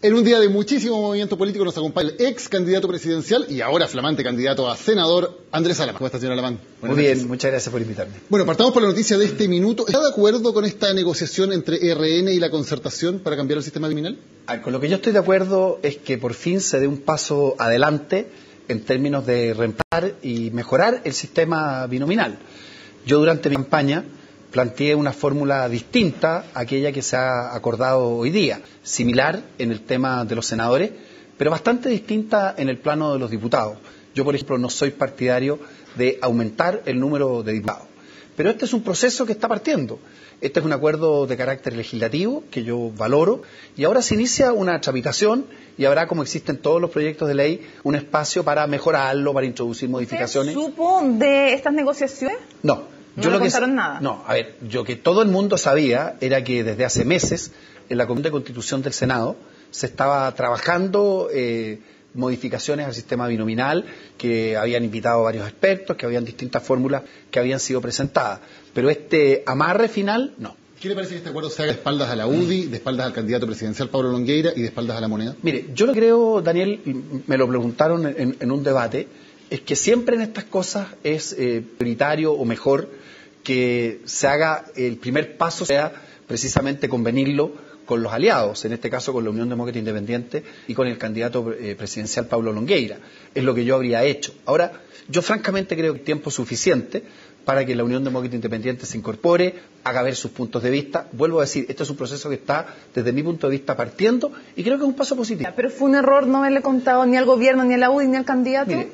En un día de muchísimo movimiento político nos acompaña el ex candidato presidencial y ahora flamante candidato a senador, Andrés Alamán. ¿Cómo está, señor Alamán? Muy bien, muchas gracias por invitarme. Bueno, partamos por la noticia de este minuto. ¿Está de acuerdo con esta negociación entre RN y la Concertación para cambiar el sistema criminal? Con lo que yo estoy de acuerdo es que por fin se dé un paso adelante en términos de reemplazar y mejorar el sistema binominal. Yo durante mi campaña planteé una fórmula distinta a aquella que se ha acordado hoy día, similar en el tema de los senadores, pero bastante distinta en el plano de los diputados. Yo, por ejemplo, no soy partidario de aumentar el número de diputados, pero este es un proceso que está partiendo. Este es un acuerdo de carácter legislativo que yo valoro y ahora se inicia una tramitación y habrá, como existen todos los proyectos de ley, un espacio para mejorarlo, para introducir modificaciones. ¿Usted supo de estas negociaciones? No. ¿No le contaron nada? No, a ver, yo que todo el mundo sabía era que desde hace meses en la Comisión de Constitución del Senado se estaba trabajando modificaciones al sistema binominal, que habían invitado a varios expertos, que habían distintas fórmulas que habían sido presentadas. Pero este amarre final, no. ¿Qué le parece que este acuerdo se haga de espaldas a la UDI, de espaldas al candidato presidencial Pablo Longueira y de espaldas a la moneda? Mire, yo lo creo, Daniel, y me lo preguntaron en un debate, es que siempre en estas cosas es prioritario o mejor que se haga, el primer paso sea precisamente convenirlo con los aliados, en este caso con la Unión Demócrata Independiente y con el candidato presidencial Pablo Longueira. Es lo que yo habría hecho. Ahora, yo francamente creo que hay tiempo suficiente para que la Unión Demócrata Independiente se incorpore, haga ver sus puntos de vista. Vuelvo a decir, este es un proceso que está, desde mi punto de vista, partiendo y creo que es un paso positivo. Pero fue un error no haberle contado ni al gobierno, ni a la UDI, ni al candidato. Mire,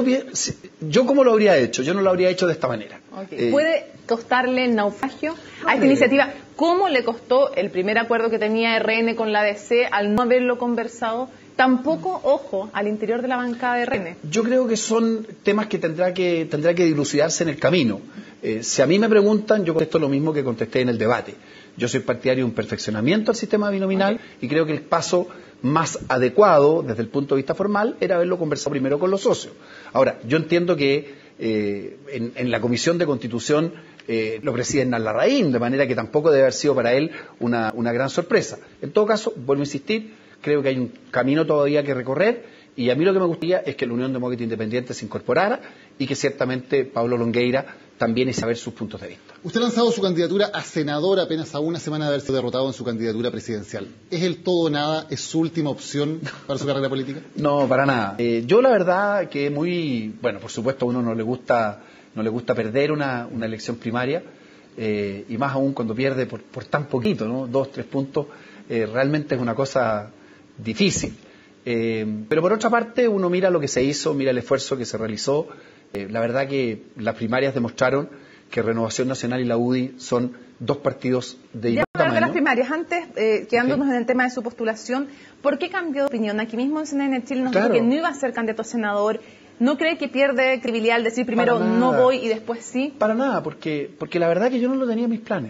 yo ¿cómo lo habría hecho? Yo no lo habría hecho de esta manera. Okay. ¿Puede costarle el naufragio a esta iniciativa? ¿Cómo le costó el primer acuerdo que tenía RN con la DC al no haberlo conversado? Tampoco, ojo, al interior de la bancada de RN. Yo creo que son temas que tendrá que dilucidarse en el camino. Si a mí me preguntan, yo contesto lo mismo que contesté en el debate. Yo soy partidario de un perfeccionamiento al sistema binominal y creo que el paso más adecuado desde el punto de vista formal era haberlo conversado primero con los socios. Ahora, yo entiendo que en la Comisión de Constitución lo preside Hernán Larraín, de manera que tampoco debe haber sido para él una gran sorpresa. En todo caso, vuelvo a insistir, creo que hay un camino todavía que recorrer y a mí lo que me gustaría es que la Unión Demócrata Independiente se incorporara y que ciertamente Pablo Longueira también hiciera ver sus puntos de vista. Usted ha lanzado su candidatura a senador apenas a una semana de haber sido derrotado en su candidatura presidencial. ¿Es el todo o nada? ¿Es su última opción para su carrera política? No, para nada. Yo la verdad que bueno, por supuesto a uno no le gusta perder una elección primaria y más aún cuando pierde por tan poquito, ¿no? 2, 3 puntos, realmente es una cosa difícil. Pero por otra parte uno mira lo que se hizo, mira el esfuerzo que se realizó. La verdad que las primarias demostraron que Renovación Nacional y la UDI son dos partidos de igual tamaño. De las primarias, antes, quedándonos en el tema de su postulación, ¿por qué cambió de opinión? Aquí mismo en CNN Chile nos dijo que no iba a ser candidato a senador. ¿No cree que pierde credibilidad al decir primero no voy y después sí? Para nada, porque la verdad que yo no lo tenía en mis planes.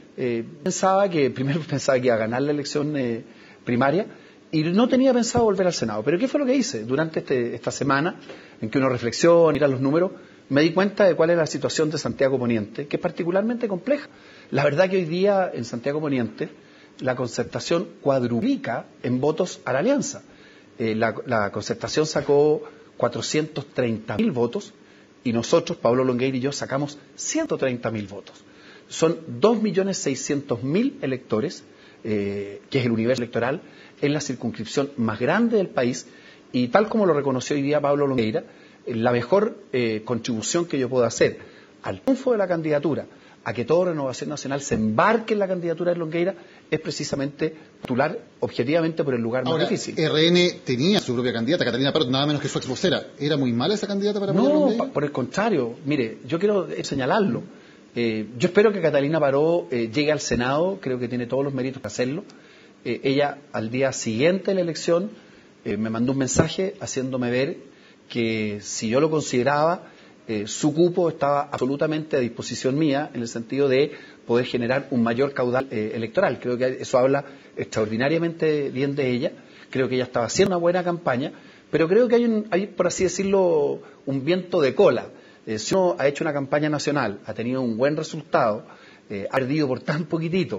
Primero pensaba que iba a ganar la elección primaria y no tenía pensado volver al Senado. Pero ¿qué fue lo que hice? Durante esta semana, en que uno reflexiona, mira los números, me di cuenta de cuál es la situación de Santiago Poniente, que es particularmente compleja. La verdad que hoy día en Santiago Poniente la Concertación cuadruplica en votos a la Alianza. La Concertación sacó 430.000 votos y nosotros, Pablo Longueira y yo, sacamos 130.000 votos. Son 2.600.000 electores, que es el universo electoral, en la circunscripción más grande del país y tal como lo reconoció hoy día Pablo Longueira, la mejor contribución que yo puedo hacer al triunfo de la candidatura, a que toda Renovación Nacional se embarque en la candidatura de Longueira, es precisamente postular objetivamente por el lugar más difícil. RN tenía su propia candidata, Catalina Parot, nada menos que su ex vocera. ¿Era muy mala esa candidata para apoyar a Longueira? No, por el contrario. Mire, yo quiero señalarlo. Yo espero que Catalina Parot llegue al Senado, creo que tiene todos los méritos para hacerlo. Ella, al día siguiente de la elección, me mandó un mensaje haciéndome ver que si yo lo consideraba, su cupo estaba absolutamente a disposición mía en el sentido de poder generar un mayor caudal electoral. Creo que eso habla extraordinariamente bien de ella. Creo que ella estaba haciendo una buena campaña, pero creo que hay, por así decirlo, un viento de cola. Si uno ha hecho una campaña nacional, ha tenido un buen resultado, ha perdido por tan poquitito,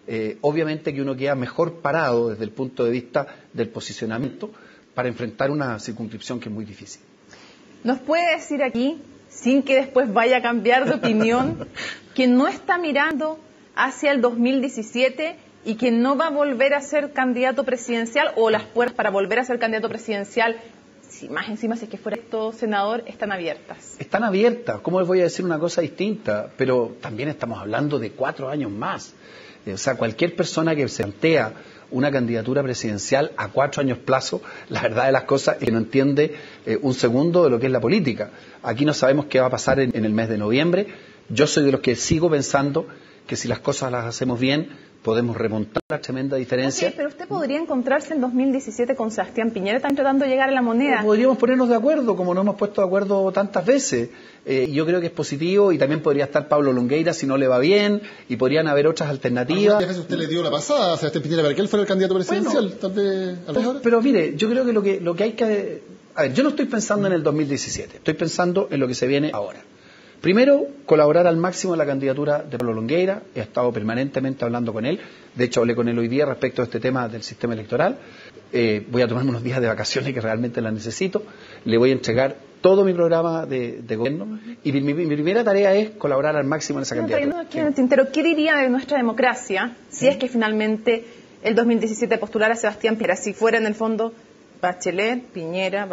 obviamente que uno queda mejor parado desde el punto de vista del posicionamiento para enfrentar una circunscripción que es muy difícil. ¿Nos puede decir aquí, sin que después vaya a cambiar de opinión, que no está mirando hacia el 2017 y que no va a volver a ser candidato presidencial, o las puertas para volver a ser candidato presidencial, si más encima si es que fuera esto senador, están abiertas? Están abiertas. ¿Cómo les voy a decir una cosa distinta? Pero también estamos hablando de 4 años más. O sea, cualquier persona que se plantea una candidatura presidencial a 4 años plazo, la verdad de las cosas es que no entiende un segundo de lo que es la política. Aquí no sabemos qué va a pasar en el mes de noviembre. Yo soy de los que sigo pensando que si las cosas las hacemos bien, podemos remontar la tremenda diferencia. Okay, pero usted podría encontrarse en 2017 con Sebastián Piñera, están tratando de llegar a la moneda. Podríamos ponernos de acuerdo, como nos hemos puesto de acuerdo tantas veces. Yo creo que es positivo, y también podría estar Pablo Longueira si no le va bien, y podrían haber otras alternativas. ¿Cuántas veces usted le dio la pasada a Sebastián Piñera para que él fuera el candidato presidencial? Bueno, tal vez ahora. Pero mire, yo creo que lo que hay que... A ver, yo no estoy pensando en el 2017, estoy pensando en lo que se viene ahora. Primero, colaborar al máximo en la candidatura de Pablo Longueira. He estado permanentemente hablando con él. De hecho, hablé con él hoy día respecto a este tema del sistema electoral. Voy a tomarme unos días de vacaciones que realmente las necesito. Le voy a entregar todo mi programa de gobierno. Y mi primera tarea es colaborar al máximo en esa candidatura. ¿Qué diría de nuestra democracia si es que finalmente el 2017 postulara a Sebastián Piñera? Si fuera en el fondo Bachelet, Piñera,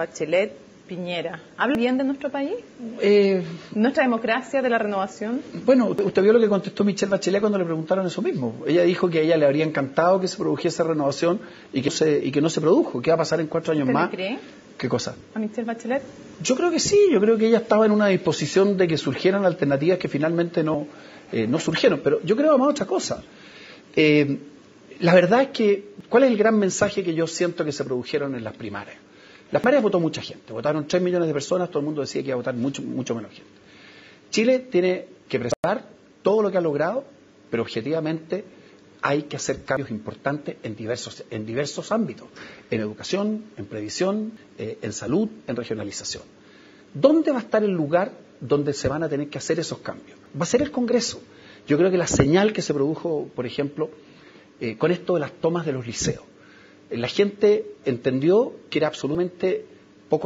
¿habla bien de nuestro país? ¿Nuestra democracia, de la renovación? Bueno, usted vio lo que contestó Michelle Bachelet cuando le preguntaron eso mismo. Ella dijo que a ella le habría encantado que se produjese renovación y que no se produjo. ¿Qué va a pasar en 4 años más? ¿Usted le cree? ¿Qué cosa? ¿A Michelle Bachelet? Yo creo que sí, yo creo que ella estaba en una disposición de que surgieran alternativas que finalmente no surgieron. Pero yo creo más otra cosa. La verdad es que, ¿cuál es el gran mensaje que yo siento que se produjeron en las primarias? Las primarias votó mucha gente, votaron 3 millones de personas, todo el mundo decía que iba a votar mucho menos gente. Chile tiene que preservar todo lo que ha logrado, pero objetivamente hay que hacer cambios importantes en diversos ámbitos, en educación, en previsión, en salud, en regionalización. ¿Dónde va a estar el lugar donde se van a tener que hacer esos cambios? Va a ser el Congreso. Yo creo que la señal que se produjo, por ejemplo, con esto de las tomas de los liceos, la gente entendió que era absolutamente poco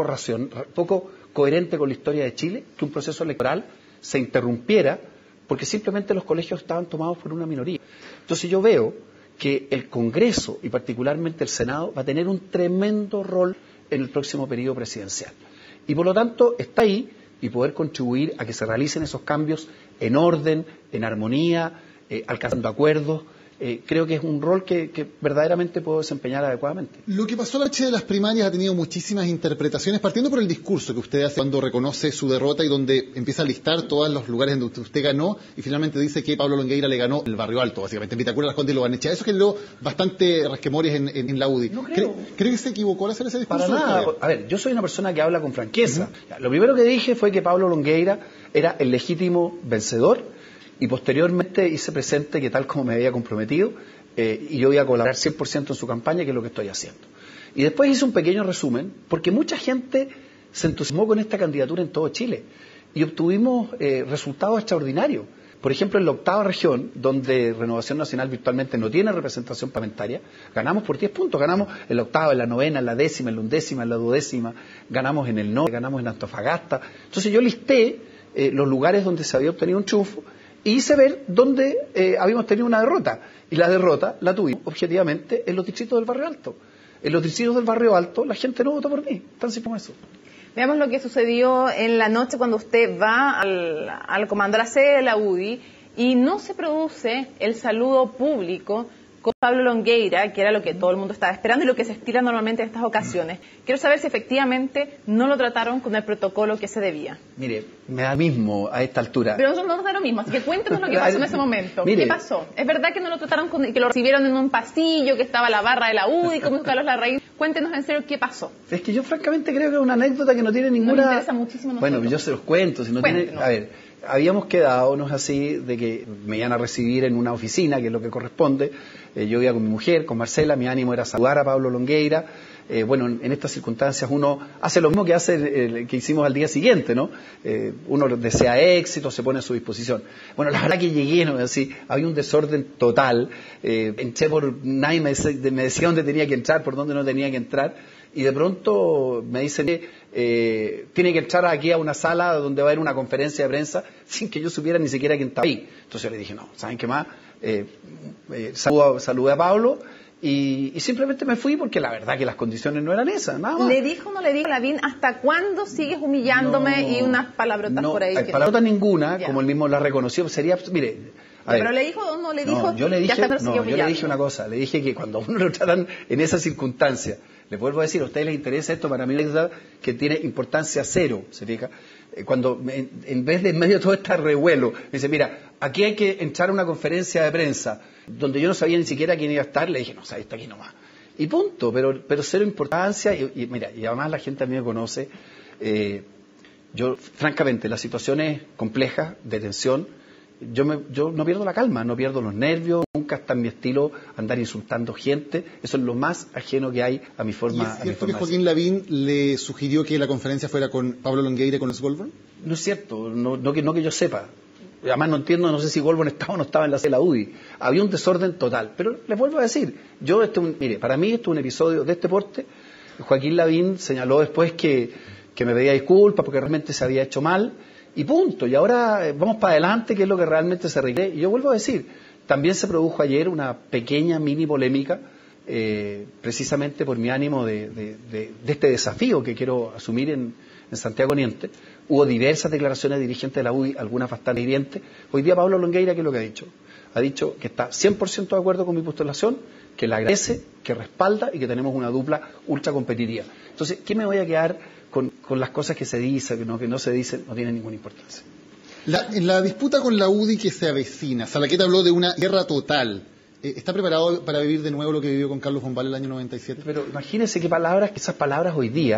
coherente con la historia de Chile que un proceso electoral se interrumpiera porque simplemente los colegios estaban tomados por una minoría. Entonces yo veo que el Congreso y particularmente el Senado va a tener un tremendo rol en el próximo periodo presidencial. Y por lo tanto está ahí y poder contribuir a que se realicen esos cambios en orden, en armonía, alcanzando acuerdos. Creo que es un rol que verdaderamente puedo desempeñar adecuadamente. Lo que pasó a la noche de las primarias ha tenido muchísimas interpretaciones, partiendo por el discurso que usted hace cuando reconoce su derrota y donde empieza a listar todos los lugares donde usted ganó y finalmente dice que Pablo Longueira le ganó el Barrio Alto, básicamente, en Vitacura, Las Condes y Lo Barnechea. Eso generó bastante resquemores en la UDI. No creo. ¿Cree que se equivocó al hacer ese discurso? Para nada. A ver, yo soy una persona que habla con franqueza. Lo primero que dije fue que Pablo Longueira era el legítimo vencedor, y posteriormente hice presente que tal como me había comprometido, y yo iba a colaborar 100% en su campaña, que es lo que estoy haciendo. Y después hice un pequeño resumen, porque mucha gente se entusiasmó con esta candidatura en todo Chile, y obtuvimos resultados extraordinarios. Por ejemplo, en la 8ª región, donde Renovación Nacional virtualmente no tiene representación parlamentaria, ganamos por 10 puntos. Ganamos en la 8ª, en la 9ª, en la 10ª, en la 11ª, en la 12ª, ganamos en el norte, ganamos en Antofagasta. Entonces yo listé los lugares donde se había obtenido un triunfo, y hice ver dónde habíamos tenido una derrota. Y la derrota la tuvimos, objetivamente, en los distritos del Barrio Alto. En los distritos del Barrio Alto la gente no votó por mí, tan simple como eso. Veamos lo que sucedió en la noche cuando usted va al comando, a la sede de la UDI, y no se produce el saludo público con Pablo Longueira, que era lo que todo el mundo estaba esperando y lo que se estila normalmente en estas ocasiones. Quiero saber si efectivamente no lo trataron con el protocolo que se debía. Mire, me da mismo a esta altura. Pero nosotros no nos da lo mismo, así que cuéntenos lo que pasó en ese momento. Mire, ¿qué pasó? ¿Es verdad que no lo trataron que lo recibieron en un pasillo, que estaba la barra de la UDI, como Carlos Larraín? Cuéntenos en serio qué pasó. Es que yo francamente creo que es una anécdota que no tiene ninguna... Nos interesa muchísimo a nosotros. Bueno, yo se los cuento. Si no tiene... A ver, habíamos quedado, no es así, de que me iban a recibir en una oficina, que es lo que corresponde. Yo iba con mi mujer, con Marcela, mi ánimo era saludar a Pablo Longueira, bueno, en estas circunstancias uno hace lo mismo que hicimos al día siguiente, ¿no? Uno desea éxito, se pone a su disposición. Bueno, la verdad que llegué, ¿no? Así, había un desorden total, entré por, nadie me decía dónde tenía que entrar, por dónde no tenía que entrar, y de pronto me dicen tiene que entrar aquí a una sala donde va a haber una conferencia de prensa, sin que yo supiera ni siquiera quién estaba ahí. Entonces yo le dije, no, ¿saben qué más? Saludé a Pablo, y simplemente me fui porque la verdad que las condiciones no eran esas, nada más. ¿Le dijo o no le dijo Lavín, hasta cuándo sigues humillándome? No, y unas palabrotas por ahí? No, palabrotas ninguna, como él mismo la reconoció, sería, mire... ¿Pero le dijo o no le dijo? Yo le dije una cosa, le dije que cuando a uno lo tratan en esa circunstancia, le vuelvo a decir, a ustedes les interesa esto, para mí es verdad que tiene importancia cero, ¿se fija? Cuando en vez de en medio de todo este revuelo, me dice, mira, aquí hay que entrar a una conferencia de prensa, donde yo no sabía ni siquiera quién iba a estar, le dije, no, sabes, está aquí nomás. Y punto, pero cero importancia, y mira, y además la gente a mí me conoce, yo, francamente, las situaciones complejas, de tensión, yo no pierdo la calma, no pierdo los nervios, nunca está en mi estilo andar insultando gente, eso es lo más ajeno que hay a mi forma. ¿Y es cierto que Joaquín Lavín le sugirió que la conferencia fuera con Pablo Longueira y con los Goldberg? No es cierto, no que yo sepa. Además no entiendo, no sé si Goldberg estaba o no estaba en la cela UDI. Había un desorden total. Pero les vuelvo a decir, mire, para mí esto es un episodio de este porte. Joaquín Lavín señaló después que me pedía disculpas porque realmente se había hecho mal. Y punto. Y ahora vamos para adelante, que es lo que realmente se requiere. Y yo vuelvo a decir, también se produjo ayer una pequeña mini polémica, precisamente por mi ánimo de este desafío que quiero asumir en Santiago Poniente. Hubo diversas declaraciones de dirigentes de la UDI, algunas bastante hirientes. Hoy día Pablo Longueira, ¿qué es lo que ha dicho? Ha dicho que está 100% de acuerdo con mi postulación, que la agradece, que respalda y que tenemos una dupla ultra competitiva. Entonces, ¿qué me voy a quedar con las cosas que se dicen, que no se dicen? No tiene ninguna importancia. En la disputa con la UDI que se avecina, Salaquet habló de una guerra total. ¿Está preparado para vivir de nuevo lo que vivió con Carlos Bombal el año 97? Pero imagínense esas palabras hoy día,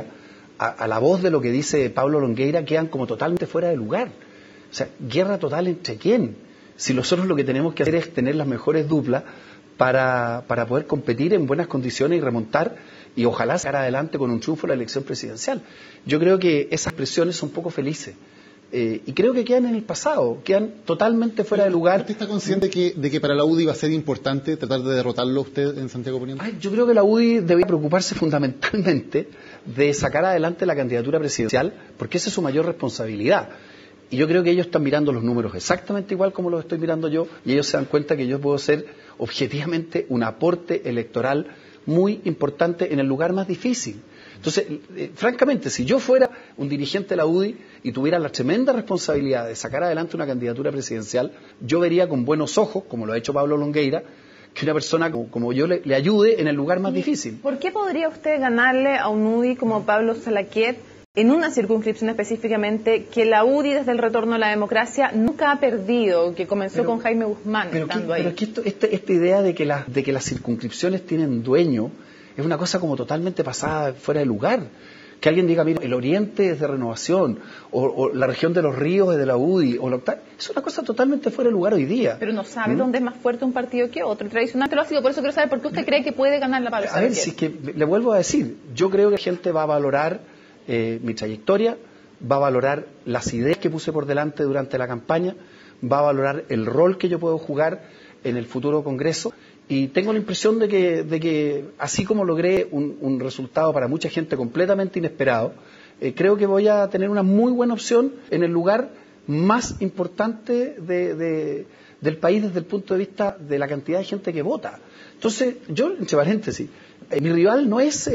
a la voz de lo que dice Pablo Longueira, quedan como totalmente fuera de lugar. O sea, ¿guerra total entre quién? Si nosotros lo que tenemos que hacer es tener las mejores duplas para poder competir en buenas condiciones y remontar y ojalá sacar adelante con un triunfo la elección presidencial. Yo creo que esas presiones son poco felices. Y creo que quedan en el pasado, quedan totalmente fuera de lugar. ¿Usted está consciente de que para la UDI va a ser importante tratar de derrotarlo usted en Santiago Poniente? Yo creo que la UDI debe preocuparse fundamentalmente de sacar adelante la candidatura presidencial, porque esa es su mayor responsabilidad. Y yo creo que ellos están mirando los números exactamente igual como los estoy mirando yo, y ellos se dan cuenta que yo puedo ser objetivamente un aporte electoral muy importante en el lugar más difícil. Entonces, francamente, si yo fuera un dirigente de la UDI y tuviera la tremenda responsabilidad de sacar adelante una candidatura presidencial, yo vería con buenos ojos, como lo ha hecho Pablo Longueira, que una persona como yo le ayude en el lugar más difícil. ¿Por qué podría usted ganarle a un UDI como Pablo Salaquet en una circunscripción específicamente que la UDI desde el retorno a la democracia nunca ha perdido, que comenzó con Jaime Guzmán estando ahí? Pero que esta idea de que las circunscripciones tienen dueño es una cosa como totalmente pasada fuera de lugar. Que alguien diga, mira, el oriente es de Renovación, o la región de los ríos es de la UDI, es una cosa totalmente fuera de lugar hoy día. Pero no sabe dónde es más fuerte un partido que otro. Tradicionalmente lo ha sido, por eso quiero saber por qué usted cree que puede ganar la Pablo Salaquet. A ver, si es que le vuelvo a decir, yo creo que la gente va a valorar mi trayectoria, va a valorar las ideas que puse por delante durante la campaña, va a valorar el rol que yo puedo jugar en el futuro Congreso. Y tengo la impresión de que así como logré un resultado para mucha gente completamente inesperado, creo que voy a tener una muy buena opción en el lugar más importante del país desde el punto de vista de la cantidad de gente que vota. Entonces, yo, entre paréntesis, mi rival no es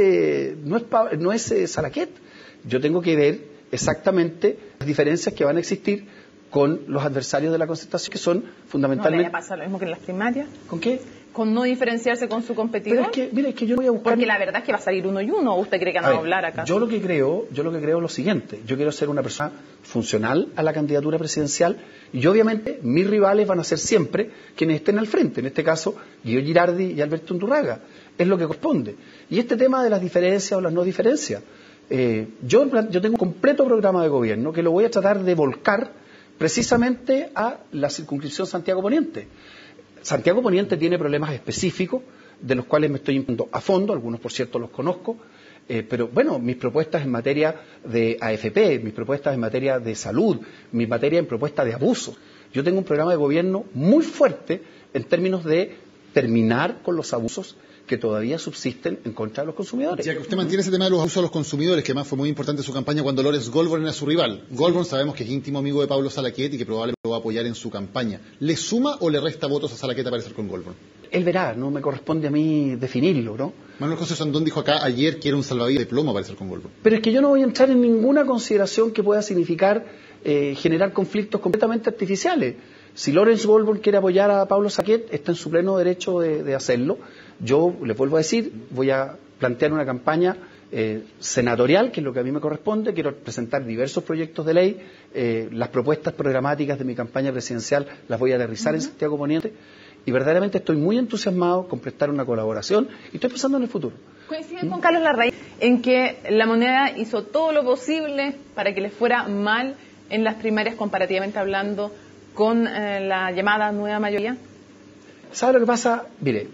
Salaquet. Yo tengo que ver exactamente las diferencias que van a existir con los adversarios de la Concertación, que son fundamentalmente... ¿No le pasa lo mismo que en las primarias? ¿Con qué? Con no diferenciarse con su competidor. Pero es que yo voy a buscar... Porque la verdad es que va a salir uno y uno, ¿o usted cree que van a hablar acá? Yo lo que creo es lo siguiente. Yo quiero ser una persona funcional a la candidatura presidencial y obviamente mis rivales van a ser siempre quienes estén al frente. En este caso, Guido Girardi y Alberto Undurraga. Es lo que corresponde. Y este tema de las diferencias o las no diferencias, yo tengo un completo programa de gobierno que lo voy a tratar de volcar precisamente a la circunscripción Santiago Poniente. Santiago Poniente tiene problemas específicos de los cuales me estoy imponiendo a fondo, algunos por cierto los conozco, pero bueno, mis propuestas en materia de AFP, mis propuestas en materia de salud, mis materia en propuesta de abuso. Yo tengo un programa de gobierno muy fuerte en términos de terminar con los abusos que todavía subsisten en contra de los consumidores. Ya que usted mantiene ese tema de los abusos a los consumidores, que además fue muy importante en su campaña cuando Lawrence Goldborn era su rival. Goldborn sabemos que es íntimo amigo de Pablo Salaquet y que probablemente lo va a apoyar en su campaña. ¿Le suma o le resta votos a Salaquet a aparecer con Goldborn? Él verá, no me corresponde a mí definirlo, ¿no? Manuel José Sandón dijo acá ayer que era un salvavidas de plomo aparecer con Goldborn. Pero es que yo no voy a entrar en ninguna consideración que pueda significar generar conflictos completamente artificiales. Si Lawrence Goldborn quiere apoyar a Pablo Salaquet, está en su pleno derecho de hacerlo. Yo, le vuelvo a decir, voy a plantear una campaña senatorial, que es lo que a mí me corresponde. Quiero presentar diversos proyectos de ley. Las propuestas programáticas de mi campaña presidencial las voy a aterrizar en Santiago Poniente. Y verdaderamente estoy muy entusiasmado con prestar una colaboración y estoy pensando en el futuro. Coinciden con Carlos Larraín en que la moneda hizo todo lo posible para que le fuera mal en las primarias, comparativamente hablando, con la llamada nueva mayoría. ¿Sabe lo que pasa? Mire,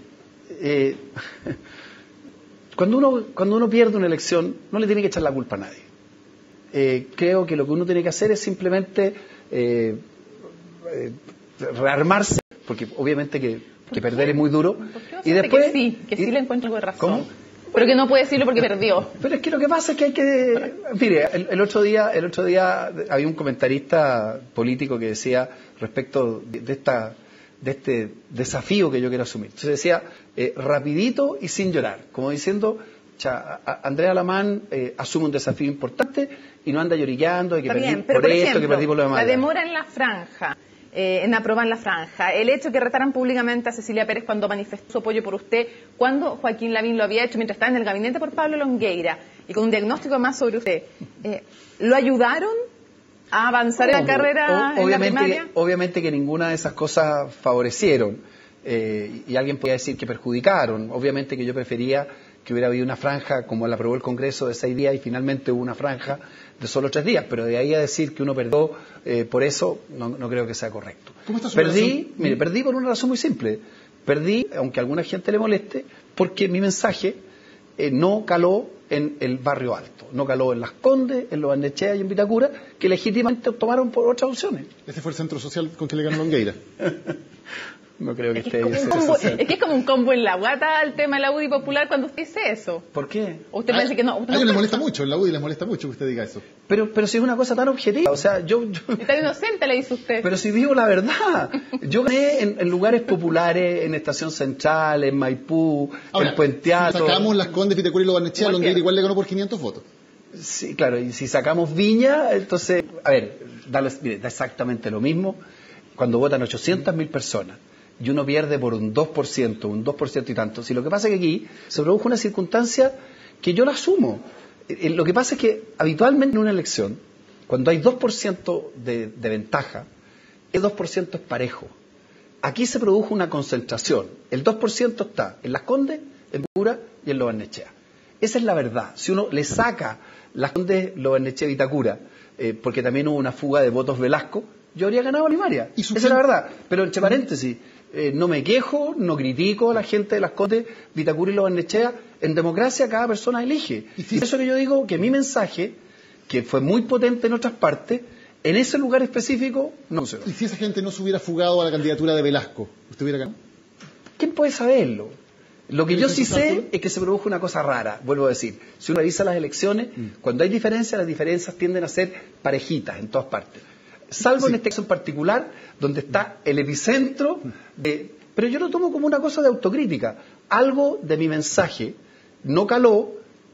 cuando uno pierde una elección, no le tiene que echar la culpa a nadie. Creo que lo que uno tiene que hacer es simplemente rearmarse, porque obviamente que perder es muy duro. Y después que sí le encuentro algo de razón. ¿Cómo? Pero que no puede decirlo porque perdió. Pero es que lo que pasa es que hay que... Mire, el otro día había un comentarista político que decía respecto de este desafío que yo quiero asumir. Entonces decía, rapidito y sin llorar, como diciendo, Andrea Alamán asume un desafío importante y no anda llorillando, de que perdí por esto, que perdí por lo demás. La demora en la franja, en aprobar la franja, el hecho de que retaran públicamente a Cecilia Pérez cuando manifestó su apoyo por usted, cuando Joaquín Lavín lo había hecho mientras estaba en el gabinete por Pablo Longueira, y con un diagnóstico más sobre usted, ¿lo ayudaron a avanzar en la carrera en la primaria? Obviamente que ninguna de esas cosas favorecieron, y alguien podría decir que perjudicaron. Obviamente que yo prefería que hubiera habido una franja como la aprobó el Congreso de 6 días y finalmente hubo una franja de solo 3 días, pero de ahí a decir que uno perdió por eso, no creo que sea correcto. Perdí por una razón muy simple. Perdí, aunque a alguna gente le moleste, porque mi mensaje no caló en el barrio alto, no caló en Las Condes, en Lo Barnechea y en Vitacura, que legítimamente tomaron por otras opciones. ¿Ese fue el centro social con que le ganó Longueira? No creo que esté... Es que es como un combo en la guata al tema de la UDI popular cuando usted dice eso. ¿Por qué? Usted parece que no. A ellos les molesta mucho, en la UDI les molesta mucho que usted diga eso. Pero si es una cosa tan objetiva, o sea, yo... Está inocente, le dice usted. Pero si digo la verdad, yo gané en lugares populares, en Estación Central, en Maipú, en Puente Alto. Si sacamos Las Condes, Vitacura y Lo Barnechea, Longueira igual le ganó por 500 votos. Sí, claro, y si sacamos Viña, entonces, a ver, da exactamente lo mismo cuando votan 800.000 personas. Y uno pierde por un 2% y tanto. Si lo que pasa es que aquí se produjo una circunstancia que yo la asumo. Lo que pasa es que habitualmente en una elección, cuando hay 2% de ventaja, el 2% es parejo. Aquí se produjo una concentración. El 2% está en Las Condes, en Vitacura y en Lo Barnechea. Esa es la verdad. Si uno le saca Las Condes, Lo Barnechea y Vitacura, porque también hubo una fuga de votos Velasco, yo habría ganado la primaria. Esa es la verdad. Pero entre paréntesis, no me quejo, no critico a la gente de Las Condes, Vitacura y Lo Barnechea. En democracia cada persona elige. Y por eso que yo digo que mi mensaje, que fue muy potente en otras partes, en ese lugar específico no se ¿Y si esa gente no se hubiera fugado a la candidatura de Velasco? ¿Usted hubiera ganado? ¿Quién puede saberlo? Lo que yo sí sé es que se produjo una cosa rara, vuelvo a decir. Si uno revisa las elecciones, cuando hay diferencias, las diferencias tienden a ser parejitas en todas partes. Salvo en este caso en particular, donde está el epicentro de... Pero yo lo tomo como una cosa de autocrítica. Algo de mi mensaje no caló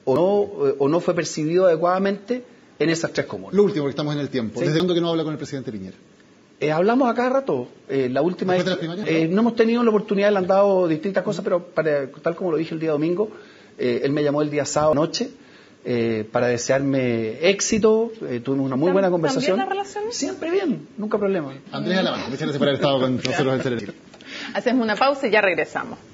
o no fue percibido adecuadamente en esas 3 comunas. Lo último, porque estamos en el tiempo. ¿Sí? ¿Desde cuándo que no habla con el presidente Piñera? Hablamos a cada rato. La última vez... no hemos tenido la oportunidad, le han dado distintas cosas, pero tal como lo dije el día domingo, él me llamó el día sábado noche para desearme éxito. Tuvimos una muy buena conversación. ¿También la relación? Siempre bien, nunca problema. Andrés Alamán, muchas gracias por haber estado con nosotros en Telenor. Hacemos una pausa y ya regresamos.